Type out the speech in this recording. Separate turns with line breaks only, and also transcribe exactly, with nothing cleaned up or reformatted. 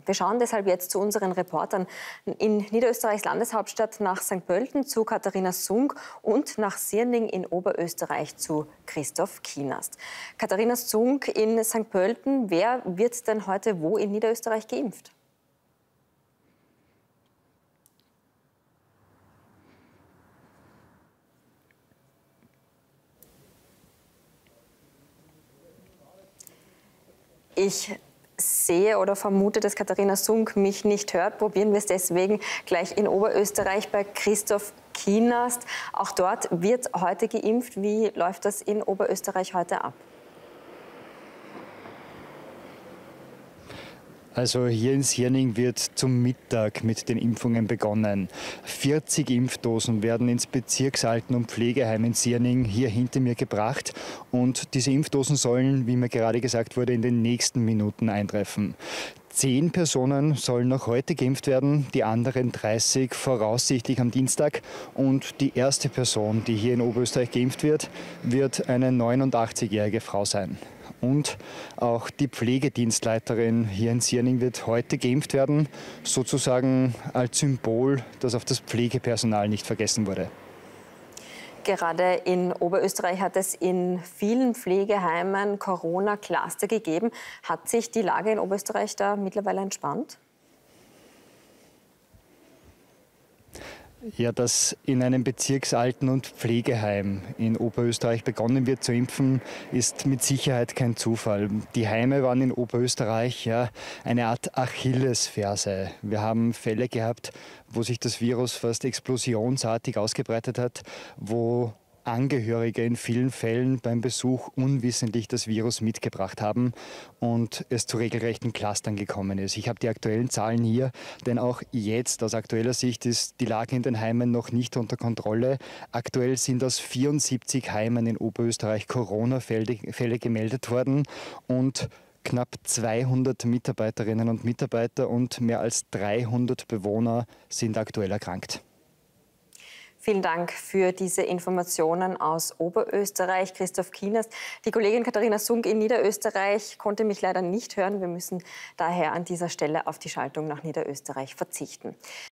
Wir schauen deshalb jetzt zu unseren Reportern in Niederösterreichs Landeshauptstadt nach Sankt Pölten zu Katharina Sung und nach Sierning in Oberösterreich zu Christoph Kienast. Katharina Sung in Sankt Pölten, wer wird denn heute wo in Niederösterreich geimpft? Ich sehe oder vermute, dass Katharina Sung mich nicht hört. Probieren wir es deswegen gleich in Oberösterreich bei Christoph Kienast. Auch dort wird heute geimpft. Wie läuft das in Oberösterreich heute ab?
Also hier in Sierning wird zum Mittag mit den Impfungen begonnen. vierzig Impfdosen werden ins Bezirksalten- und Pflegeheim in Sierning hier hinter mir gebracht. Und diese Impfdosen sollen, wie mir gerade gesagt wurde, in den nächsten Minuten eintreffen. Zehn Personen sollen noch heute geimpft werden, die anderen dreißig voraussichtlich am Dienstag. Und die erste Person, die hier in Oberösterreich geimpft wird, wird eine neunundachtzigjährige Frau sein. Und auch die Pflegedienstleiterin hier in Sierning wird heute geimpft werden, sozusagen als Symbol, dass auf das Pflegepersonal nicht vergessen wurde.
Gerade in Oberösterreich hat es in vielen Pflegeheimen Corona-Cluster gegeben. Hat sich die Lage in Oberösterreich da mittlerweile entspannt?
Ja, dass in einem Bezirksalten- und Pflegeheim in Oberösterreich begonnen wird zu impfen, ist mit Sicherheit kein Zufall. Die Heime waren in Oberösterreich ja eine Art Achillesferse. Wir haben Fälle gehabt, wo sich das Virus fast explosionsartig ausgebreitet hat, wo Angehörige in vielen Fällen beim Besuch unwissentlich das Virus mitgebracht haben und es zu regelrechten Clustern gekommen ist. Ich habe die aktuellen Zahlen hier, denn auch jetzt aus aktueller Sicht ist die Lage in den Heimen noch nicht unter Kontrolle. Aktuell sind aus vierundsiebzig Heimen in Oberösterreich Corona-Fälle gemeldet worden und knapp zweihundert Mitarbeiterinnen und Mitarbeiter und mehr als dreihundert Bewohner sind aktuell erkrankt.
Vielen Dank für diese Informationen aus Oberösterreich, Christoph Kienast. Die Kollegin Katharina Sung in Niederösterreich konnte mich leider nicht hören. Wir müssen daher an dieser Stelle auf die Schaltung nach Niederösterreich verzichten.